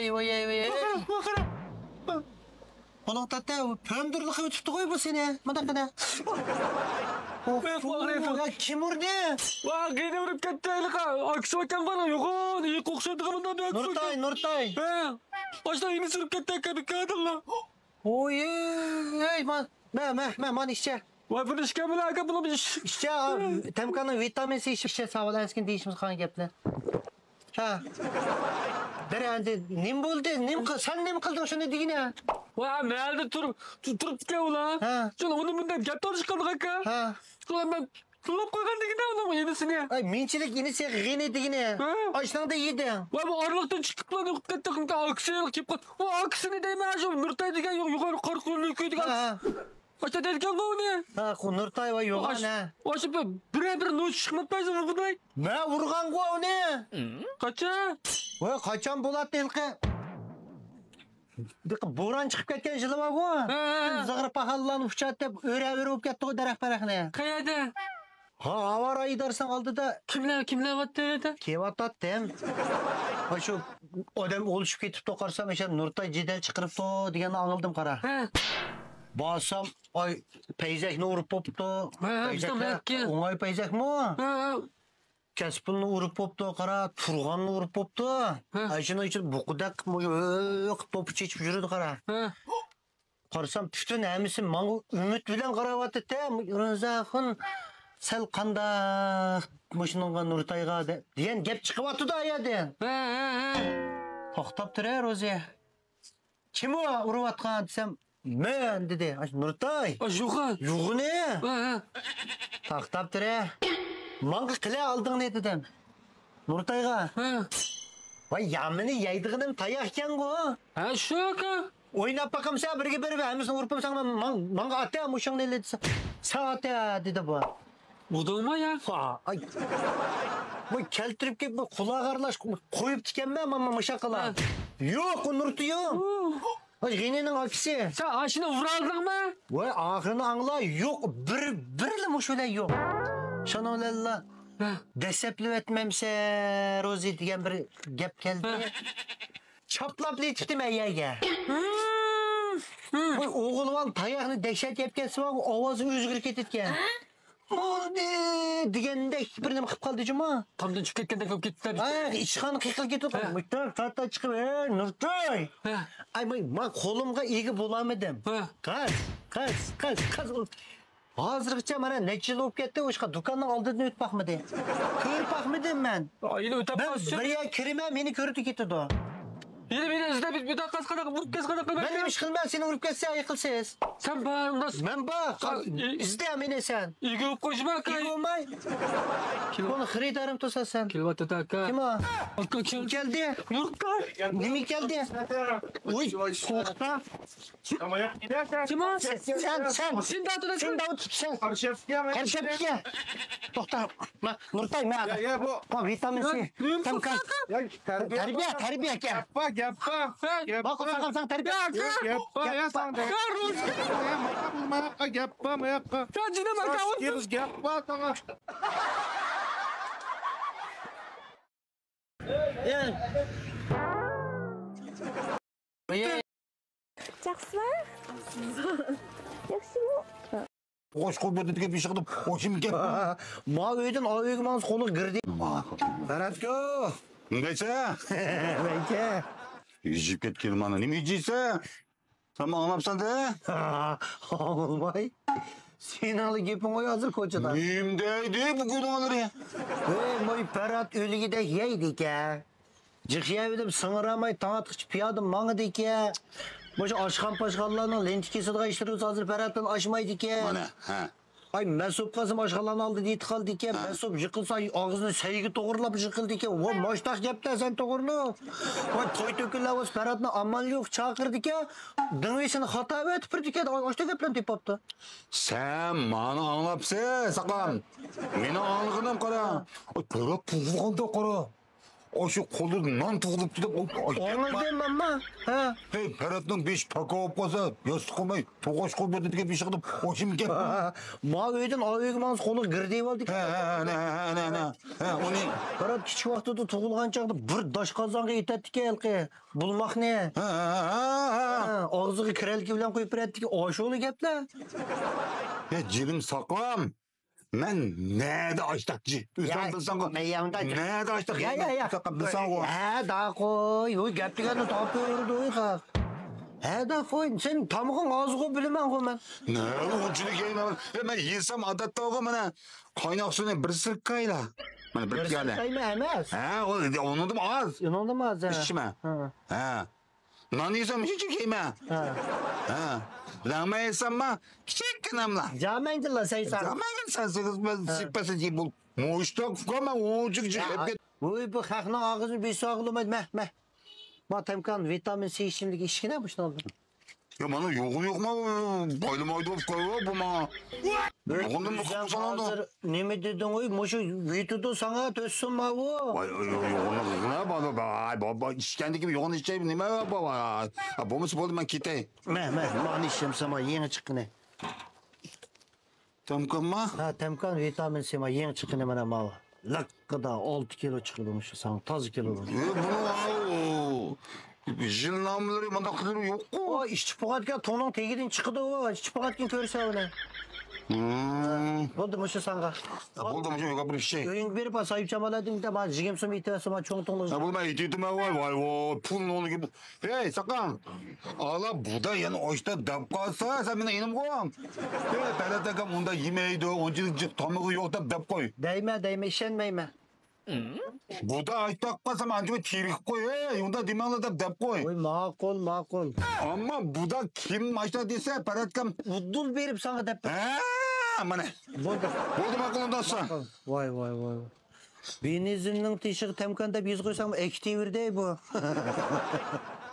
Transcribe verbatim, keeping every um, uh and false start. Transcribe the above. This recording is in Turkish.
Vay vay vay vay. Ulan tata, pöndürlük ötüptü koy bu seni. Madakına. Ya kim vurdu? Vaa gene vurup gitti aylık ha. Aksı vatan bana yok o. İyi kokşadı kanından bir aksı vatan. Nurtay, Nurtay. He. Başta yeni sürüp gitti kabik kadın la. Oy ey man. Me me me man işte. Vay bunu işkemeli aga bunu bir iş. İşte temkanın vitaminsi işi işte sağ ol enskin değişimiz kan gepler. Ha. Derende nim buldu. Nim sen nim kıldın şunu digine. Vaa meğerde turup tutup tutup ula. Ha. Şuna onun bundan gap tanış kaldık aga. Ha. Şuna ben tulap koygan digine onun yenisini. Ay minçilik yenisi gene digine. Açtan da yedi. Vay bu arlıktan çıkıp lan yok gitti kanka aksiyonel kip kat. O aksini değme acım Nurtay digen yok yukarı korkulu köydik. Ha. Başta derken bu ne? Ha Nurtay var yok ana. O şimdi bire bir nuç çıkmapayız mı buday? Me vurgan ko ne? Kaça? Vay kaçan bulat delki. Boran çıkıp ketken жылы var bu. Zıgır pahallanıp uçat dep öre öre olup ketdi o darak barakne. Kayada? Ha avar aydarsan aldı da. Kimler kimler vat derede? Kevatat dem. Ha şu odam oluşup ketip tokarsam eşer Nurtay cidel çıkırıp to digenini anıldım kara. He. Basam ay peyzek ne urup poptu. Peyzek Oңай peyzek mi? He. Кәспілні ұрып попты, қара, тұрғанны ұрып попты. Айшын айшын бұқыдақ өк топы чечіп жүреді қара. Қарасам түптен әмісін маңыл үміт білен қарап атты. Рызақын сәл қандақ мұшыныңға Нұртайға деген кеп шығып атты да ая ден. Тоқтап тұр ә, Розе. Кім о ұрып атқан десем, мен деді. Нұртай. Жұға. Жұғы не? Тоқтап тұр ә. Маңғы қіле алдың не дедім. Нұртайға. Вай, ямыны яйдығының таяқ кен ғо. Ә, шоқа. Ойнап бақымса, бірге бірі әмісін ұрпым саңға маңға аты мұшың не деді. Са аты деді бұл. Ұдылма я? Ай. Вай, кәлтіріп кеп, құлақ арлаш қойып тікен бе, мама мұша қыла. Йоқ, Нұрты йоқ. Вай, ғененің афisi. Са ашыны ұралдың ма? Вай, ақырыны аңла, йоқ, бірлі мұшылай йоқ. Şanolella desepli etmemse Rozi diyen bir gep geldi. Çaplap letiptim eyyege. Oğulman tayağını dehşet yapkesi var, avazı özgür ketitken. Mone digende birine mi kıp kaldı cuma? Tamdan çıkıp ketkenden kıp gittiler. Ay içkanı kıkıl ketip. Mıktar tahta çıkıp Nurtay. Ay ben kolumga iyi bulamadım. Kaz, kaz, kaz, kaz. Hazırlıkça bana ne yıl olup gitti, oşka dükkanın aldığını öt bakmadı. Kör bakmadım ben. Yine ötep basacağım. Ben buraya kirime, beni körütü gitti o. Yine beni izle, bir, bir dakika kadar, vurup kes kadar. Ben demiş kıl ben seni vurup kesse ayıkılsız. Sen bana nasıl? Ben bak, izle beni sen. İyi görüp koşma kay. İyi olmay. Onu hırıdarım tutsa sen. Kilvat ataka. Kim o? Akka kim? Geldi. Nurkay. Nemi geldi. Uy, korkma. Ama yok gidersen. Kim o? Sen, sen, sen. Sen de atına Sen de tut sen. Karşıya mı? Karşıya. Doktor, Nurtay mı? Ya ya bu. O vitamin C. Tam kan. Ya terbiye. Terbiye, terbiye gel. Yapma, yapma. Bak o sakal sen terbiye. Yapma ya sen de. Karus. Yapma, yapma, yapma, yapma. Sen cine makavun. Yeriz yapma sana. 예. жақсы ма жақсы ма Hoş koymadı diye bir şey kıldım. Hoşum gel. Ma öydün ayıgı mağaz kolu girdi. Beratko. Neyse. Belki. Yüzüp ketkenim ana. Ne mi yüzüyse? Tamam anlamsan da. Olmay. Sen alı gepin oyu hazır koçadan. Neyimdeydi bugün olur ya. Ey moy Berat ölügü de yeydik ya. Cıkıya bidim sınıramay tanıtıkçı piyadım manı dik ya. Boşa aşkan paşkallarının lentikesi de işleriyoruz hazır Berat'tan aşmaydık ya. Bana ha. Ay Mesut kızım aşkalarını aldı deyit kaldı ki Mesut yıkılsa ağzını sevgi doğurlap yıkıldı ki o maçtak yaptı sen doğurlu. Ay toy tökülle o Berat'ın aman yok çakırdı ki dınvesini hata etip birdi ki açtık yapılan tip yaptı. Sen bana anlapsın saklan. Meni anlıqınım qara. Ay Berat puğulğanda qara. Oşu kolu nan tuğulup tutup. Oңыз деймін ма? Ха? Hey, Ferhat'ın beş paka olup kalsa, yastık olmay, toğaş kol verdi diye bir şey kılıp, oşum gel. Ма үйден ауеге маңыз қолы гірдей болды. Ha, ha, ne, ha, ne, ne. Ha, o ne? Қарап кіші уақытыда туғылған чағда бір даш қазанға етеді ке әлқи. Бұлмақ не? Ha, ha, ha, ha. Ağzığı kirelki bilen koyup beretdi ki o şoğlu gepler. Ya cilim saklam. Ben nerede açtakçı? Üstten bilsen ko. ne yanında? Nerede açtak? Ya ya ya. Saklam bilsen ko. He daha koy. Oy gep degeni tapıyordu oy kalk. He daha koy. Sen tamıqın ağzı koy bilemen koy ben. Ne bu uçunu gelme. Ben yesem adatta oğlum bana. Kaynak suyuna bir sırk kayla. Bana bir kayla. Sayma emez. Ha, onu da az. İnandı mı az ha? İçme. Ha. Ha. Nan yesem hiç yeme. Ha. Ha. Lama yesem ma. Küçük kınamla. Camendi la sen sen. Zaman sen sıkız ben sipası gibi bul. Moğuştak fukama oğucuk hep. Oy bu kaknın ağzını bir sağlamaydı meh meh. Ma temkan vitamin C şimdi işkine mi oldu? Ya bana yoğun yok mu? Bayılım aydı of koyuyor bu bana. Yoğundan mı Sen kapısan hazır oldu? ne mi dedin oy? Muşu vitudu sana tössün ma bu. Vay yoğunla kızına bana bay baba işkendi gibi yoğun içeceğim ne mi baba? Ha bu musu oldu ben kitey. Meh meh mani işim sana yeni çıkını. Tamam mı? Ha temkan vitamin C ma yeni çıkını bana ma. Lakkada altı kilo çıkılmış sana tazı kilo. E bunu jil namları bana kızır yok mu? O işçi pakatken tonun tegidin çıkıdı o. İşçi pakatken körse öyle. Hmm. Oldu muşu sana. Oldu mu yok bir şey. Öğün verip sayıp çamaladın da ma jigim sum itesi ma çoğun tonlu. Ya bulma itidim vay vay vay pulun onu gibi. Hey sakın. Ala buda yani oysta dap kalsa sen bana inim koyam. Hey ben de kam onda yemeydi onca tamığı yok da dap koy. Değme değme işenmeyme. Buda aytak kalsam ancak tirik koy. Hey onda dimanla da dap koy. Oy makul makul. Ama buda kim maçta dese parat kam. Udul verip sana dep. Ha aman. Buldu. Buldu bakalım dostlar. Vay vay vay. Benizinin tişiği temkanda biz koysam ektivirde bu.